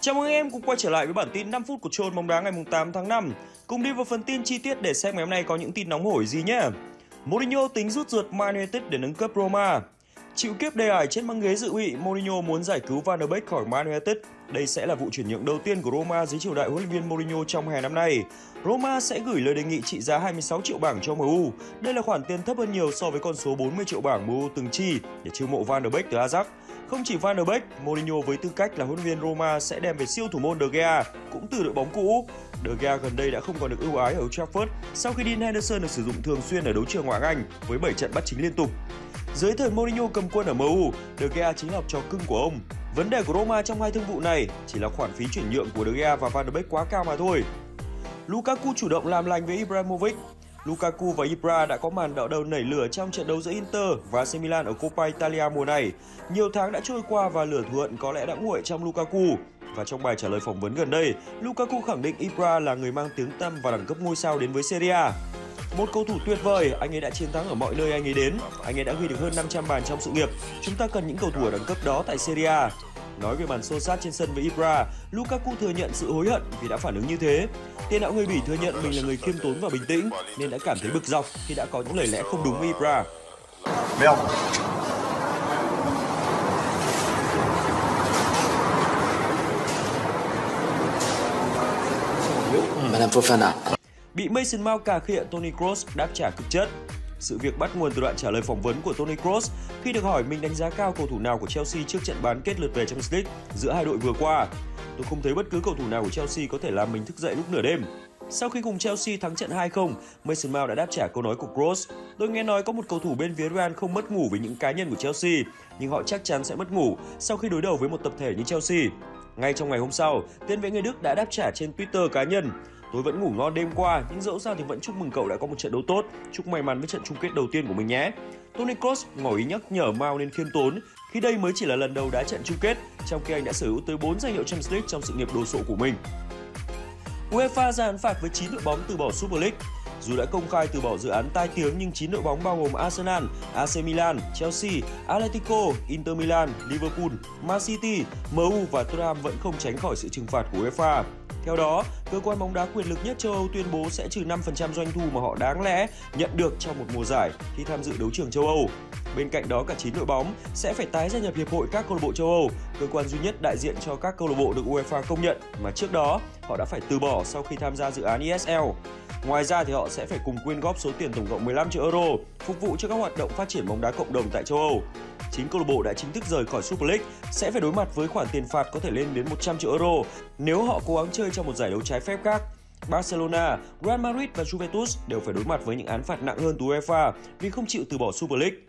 Chào mừng anh em cùng quay trở lại với bản tin 5 phút của Chôn bóng đá ngày 8 tháng 5. Cùng đi vào phần tin chi tiết để xem ngày hôm nay có những tin nóng hổi gì nhé. Mourinho tính rút ruột Man United để nâng cấp Roma. Chịu kiếp đề ải trên băng ghế dự bị, Mourinho muốn giải cứu Van der Beek khỏi Man United. Đây sẽ là vụ chuyển nhượng đầu tiên của Roma dưới triều đại huấn luyện viên Mourinho trong hè năm nay. Roma sẽ gửi lời đề nghị trị giá 26 triệu bảng cho MU. Đây là khoản tiền thấp hơn nhiều so với con số 40 triệu bảng MU từng chi để chiêu mộ Van der Beek từ Ajax. Không chỉ Van der Beek, Mourinho với tư cách là huấn luyện viên Roma sẽ đem về siêu thủ môn De Gea cũng từ đội bóng cũ. De Gea gần đây đã không còn được ưu ái ở Old Trafford sau khi Dean Henderson được sử dụng thường xuyên ở đấu trường ngoại hạng Anh với 7 trận bắt chính liên tục. Dưới thời Mourinho cầm quân ở MU, De Gea chính là học trò cưng của ông. Vấn đề của Roma trong hai thương vụ này chỉ là khoản phí chuyển nhượng của De Gea và Van der Beek quá cao mà thôi. Lukaku chủ động làm lành với Ibrahimovic. Lukaku và Ibra đã có màn đọ đầu nảy lửa trong trận đấu giữa Inter và AC Milan ở Coppa Italia mùa này. Nhiều tháng đã trôi qua và lửa thù hận có lẽ đã nguội trong Lukaku. Và trong bài trả lời phỏng vấn gần đây, Lukaku khẳng định Ibra là người mang tiếng tăm và đẳng cấp ngôi sao đến với Serie A. Một cầu thủ tuyệt vời, anh ấy đã chiến thắng ở mọi nơi anh ấy đến. Anh ấy đã ghi được hơn 500 bàn trong sự nghiệp. Chúng ta cần những cầu thủ ở đẳng cấp đó tại Serie A. Nói về màn xô xát trên sân với Ibra, Lukaku thừa nhận sự hối hận vì đã phản ứng như thế. Tiền đạo người Bỉ thừa nhận mình là người khiêm tốn và bình tĩnh nên đã cảm thấy bực dọc khi đã có những lời lẽ không đúng với Ibra. Bị Mason Mount cà khịa, Toni Kroos đáp trả cực chất. Sự việc bắt nguồn từ đoạn trả lời phỏng vấn của Toni Kroos khi được hỏi mình đánh giá cao cầu thủ nào của Chelsea trước trận bán kết lượt về Champions League giữa hai đội vừa qua. Tôi không thấy bất cứ cầu thủ nào của Chelsea có thể làm mình thức dậy lúc nửa đêm. Sau khi cùng Chelsea thắng trận 2-0, Mason Mount đã đáp trả câu nói của Kroos. Tôi nghe nói có một cầu thủ bên phía Real không mất ngủ vì những cá nhân của Chelsea, nhưng họ chắc chắn sẽ mất ngủ sau khi đối đầu với một tập thể như Chelsea. Ngay trong ngày hôm sau, tiền vệ người Đức đã đáp trả trên Twitter cá nhân. Tôi vẫn ngủ ngon đêm qua, nhưng dẫu sao thì vẫn chúc mừng cậu đã có một trận đấu tốt. Chúc may mắn với trận chung kết đầu tiên của mình nhé. Toni Kroos ngỏ ý nhắc nhở Mount nên khiêm tốn khi đây mới chỉ là lần đầu đá trận chung kết, trong khi anh đã sở hữu tới 4 danh hiệu Champions League trong sự nghiệp đồ sộ của mình. UEFA ra án phạt với 9 đội bóng từ bỏ Super League. Dù đã công khai từ bỏ dự án tai tiếng nhưng 9 đội bóng bao gồm Arsenal, AC Milan, Chelsea, Atletico, Inter Milan, Liverpool, Man City, MU và Tottenham vẫn không tránh khỏi sự trừng phạt của UEFA. Theo đó, cơ quan bóng đá quyền lực nhất châu Âu tuyên bố sẽ trừ 5% doanh thu mà họ đáng lẽ nhận được trong một mùa giải khi tham dự đấu trường châu Âu. Bên cạnh đó, cả 9 đội bóng sẽ phải tái gia nhập Hiệp hội các câu lạc bộ châu Âu, cơ quan duy nhất đại diện cho các câu lạc bộ được UEFA công nhận mà trước đó họ đã phải từ bỏ sau khi tham gia dự án ESL. Ngoài ra thì họ sẽ phải cùng quyên góp số tiền tổng cộng 15 triệu euro phục vụ cho các hoạt động phát triển bóng đá cộng đồng tại châu Âu. 9 câu lạc bộ đã chính thức rời khỏi Super League sẽ phải đối mặt với khoản tiền phạt có thể lên đến 100 triệu euro nếu họ cố gắng chơi trong một giải đấu trái phép khác. Barcelona, Real Madrid và Juventus đều phải đối mặt với những án phạt nặng hơn từ UEFA vì không chịu từ bỏ Super League.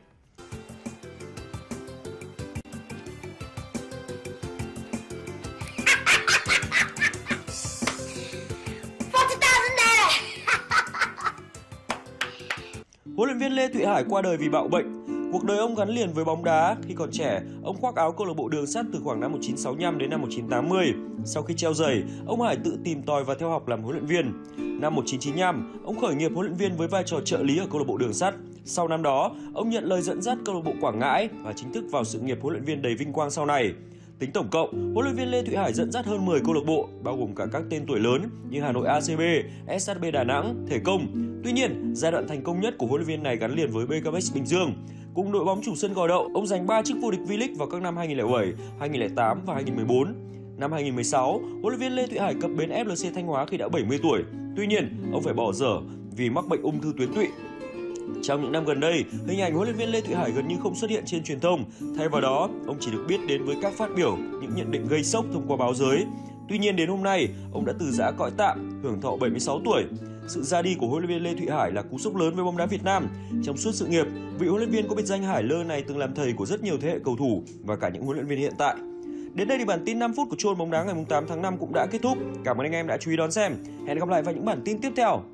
Huấn luyện viên Lê Thụy Hải qua đời vì bạo bệnh. Cuộc đời ông gắn liền với bóng đá. Khi còn trẻ, ông khoác áo câu lạc bộ Đường Sắt từ khoảng năm 1965 đến năm 1980. Sau khi treo giày, ông Hải tự tìm tòi và theo học làm huấn luyện viên. Năm 1995, ông khởi nghiệp huấn luyện viên với vai trò trợ lý ở câu lạc bộ Đường Sắt. Sau năm đó, ông nhận lời dẫn dắt câu lạc bộ Quảng Ngãi và chính thức vào sự nghiệp huấn luyện viên đầy vinh quang sau này. Tính tổng cộng, huấn luyện viên Lê Thụy Hải dẫn dắt hơn 10 câu lạc bộ, bao gồm cả các tên tuổi lớn như Hà Nội ACB, SHB Đà Nẵng, Thể Công. Tuy nhiên, giai đoạn thành công nhất của huấn luyện viên này gắn liền với BKMX Bình Dương. Cùng đội bóng chủ sân Gò Đậu, ông giành 3 chức vô địch V-League vào các năm 2007, 2008 và 2014. Năm 2016, huấn luyện viên Lê Thụy Hải cập bến FLC Thanh Hóa khi đã 70 tuổi. Tuy nhiên, ông phải bỏ dở vì mắc bệnh ung thư tuyến tụy. Trong những năm gần đây, hình ảnh huấn luyện viên Lê Thụy Hải gần như không xuất hiện trên truyền thông. Thay vào đó, ông chỉ được biết đến với các phát biểu, những nhận định gây sốc thông qua báo giới. Tuy nhiên đến hôm nay, ông đã từ giã cõi tạm, hưởng thọ 76 tuổi. Sự ra đi của huấn luyện viên Lê Thụy Hải là cú sốc lớn với bóng đá Việt Nam. Trong suốt sự nghiệp, vị huấn luyện viên có biệt danh Hải Lơ này từng làm thầy của rất nhiều thế hệ cầu thủ và cả những huấn luyện viên hiện tại. Đến đây thì bản tin 5 phút của Chôn bóng đá ngày 8 tháng 5 cũng đã kết thúc. Cảm ơn anh em đã chú ý đón xem. Hẹn gặp lại vào những bản tin tiếp theo.